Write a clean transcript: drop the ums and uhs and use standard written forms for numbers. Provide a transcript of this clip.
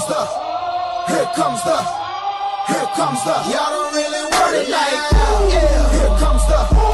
Y'all don't really want it like that. Yeah. Here comes the